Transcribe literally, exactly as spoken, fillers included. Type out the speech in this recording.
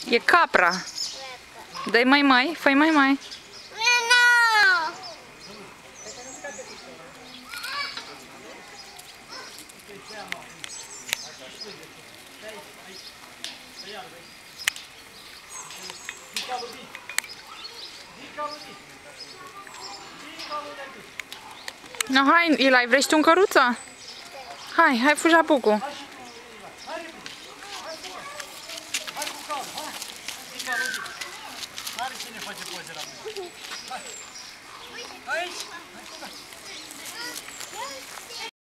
E capra. Dă-i mai mai, fă mai mai. No, hai, Eli, vrei și tu în căruță? Hai, hai, fugi apucu.